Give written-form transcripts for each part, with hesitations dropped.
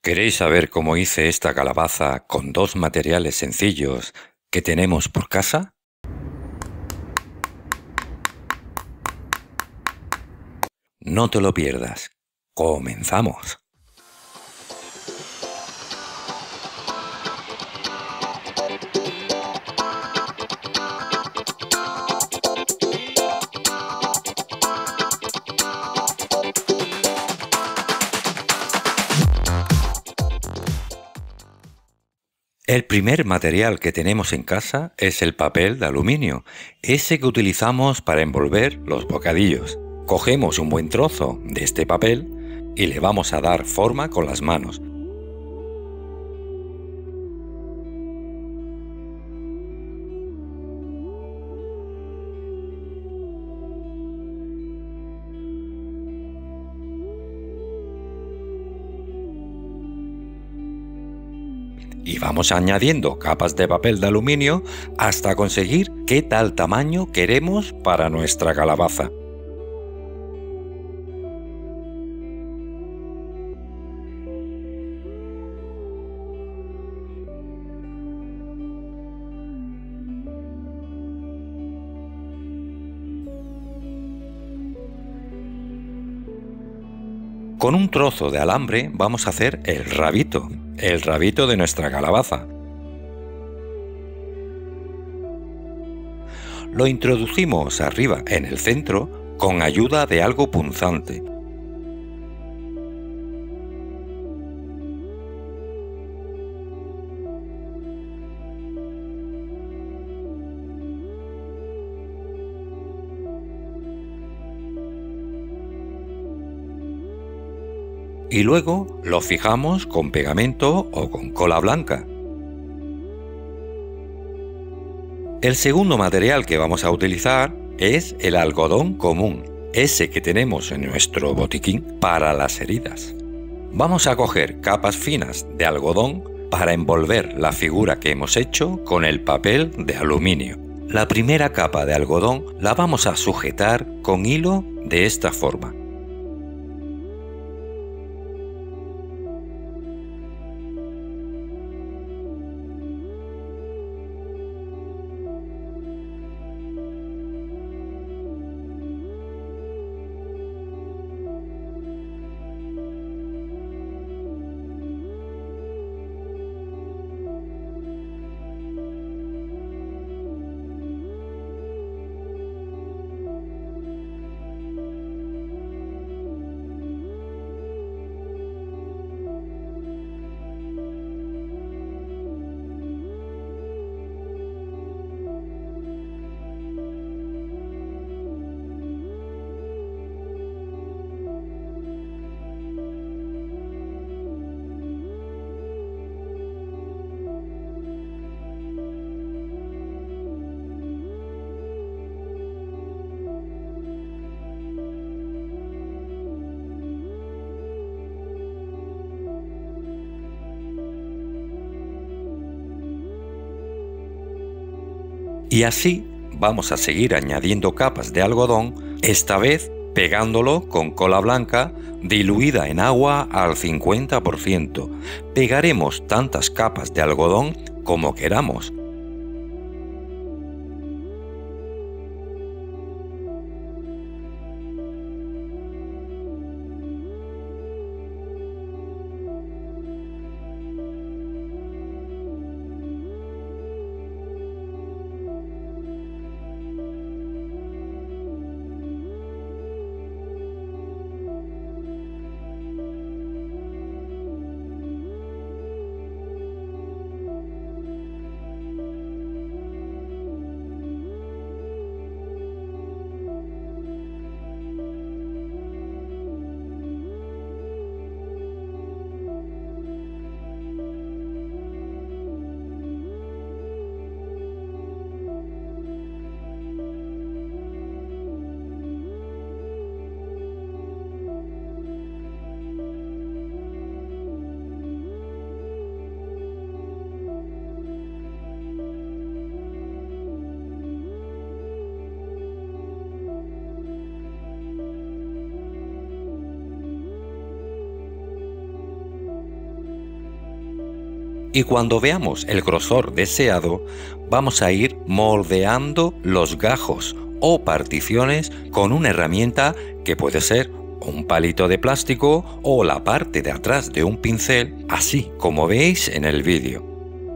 ¿Queréis saber cómo hice esta calabaza con dos materiales sencillos que tenemos por casa? No te lo pierdas. ¡Comenzamos! El primer material que tenemos en casa es el papel de aluminio, ese que utilizamos para envolver los bocadillos. Cogemos un buen trozo de este papel y le vamos a dar forma con las manos. Y vamos añadiendo capas de papel de aluminio hasta conseguir qué tal tamaño queremos para nuestra calabaza. Con un trozo de alambre vamos a hacer el rabito de nuestra calabaza. Lo introducimos arriba en el centro con ayuda de algo punzante. Y luego lo fijamos con pegamento o con cola blanca. El segundo material que vamos a utilizar es el algodón común, ese que tenemos en nuestro botiquín para las heridas. Vamos a coger capas finas de algodón para envolver la figura que hemos hecho con el papel de aluminio. La primera capa de algodón la vamos a sujetar con hilo de esta forma. Y así vamos a seguir añadiendo capas de algodón, esta vez pegándolo con cola blanca diluida en agua al 50%. Pegaremos tantas capas de algodón como queramos. y cuando veamos el grosor deseado, vamos a ir moldeando los gajos o particiones con una herramienta que puede ser un palito de plástico o la parte de atrás de un pincel, así como veis en el vídeo.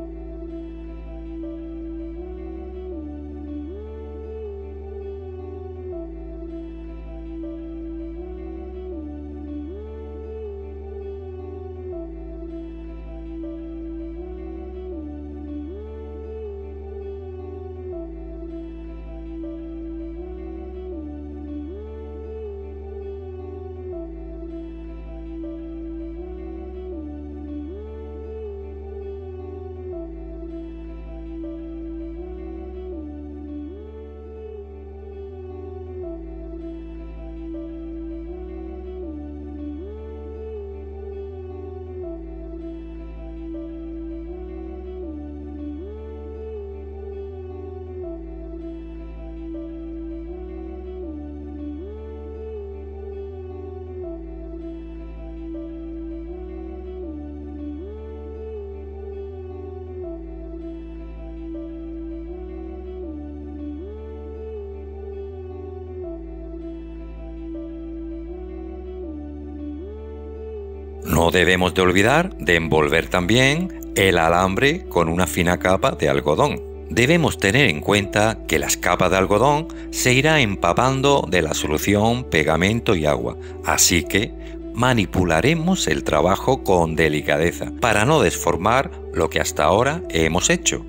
No debemos de olvidar de envolver también el alambre con una fina capa de algodón. Debemos tener en cuenta que las capas de algodón se irá empapando de la solución, pegamento y agua, así que manipularemos el trabajo con delicadeza para no desformar lo que hasta ahora hemos hecho.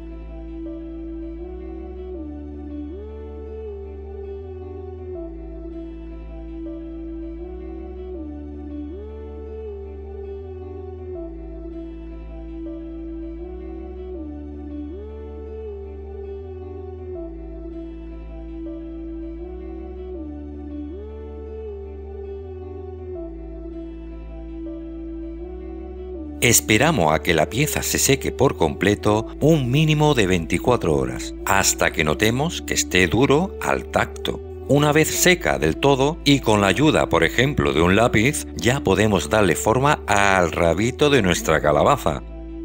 Esperamos a que la pieza se seque por completo un mínimo de 24 horas, hasta que notemos que esté duro al tacto. Una vez seca del todo y con la ayuda, por ejemplo, de un lápiz, ya podemos darle forma al rabito de nuestra calabaza.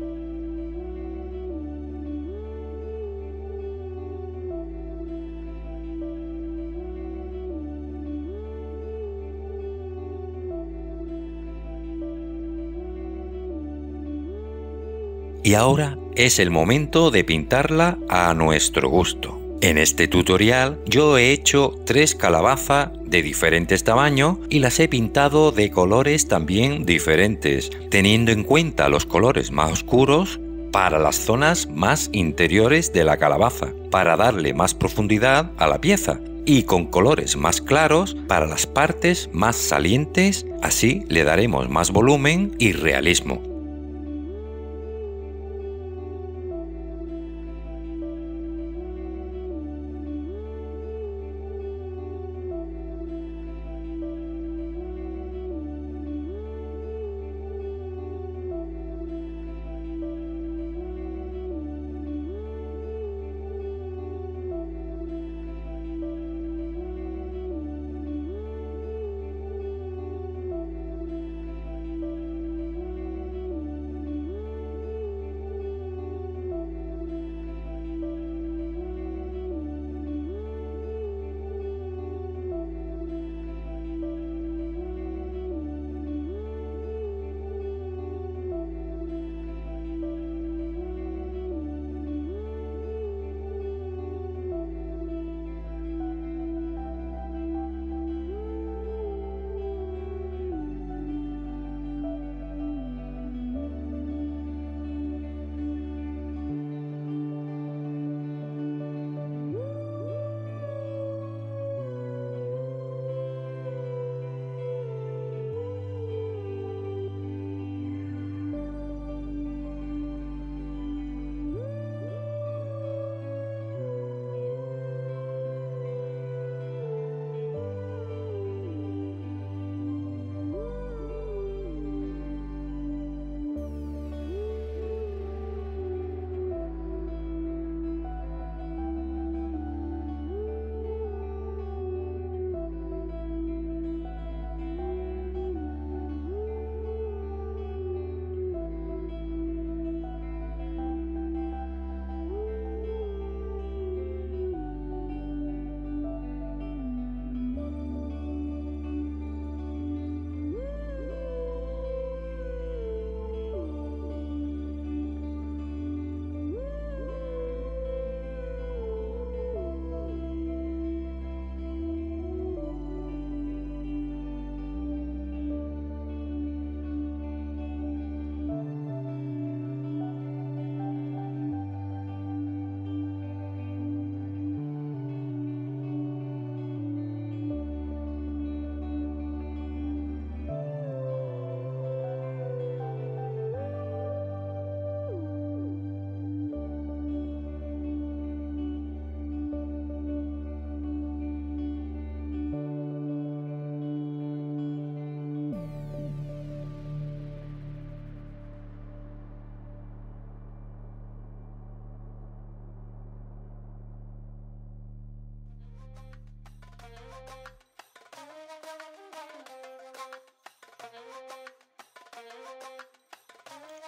Y ahora es el momento de pintarla a nuestro gusto. En este tutorial yo he hecho 3 calabazas de diferentes tamaños y las he pintado de colores también diferentes, teniendo en cuenta los colores más oscuros para las zonas más interiores de la calabaza, para darle más profundidad a la pieza, y con colores más claros para las partes más salientes, así le daremos más volumen y realismo.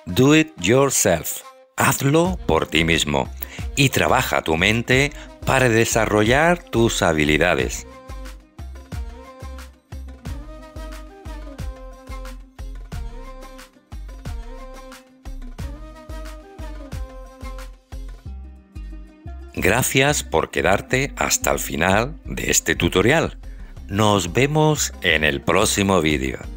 Do it yourself. Hazlo por ti mismo y trabaja tu mente para desarrollar tus habilidades. Gracias por quedarte hasta el final de este tutorial. Nos vemos en el próximo vídeo.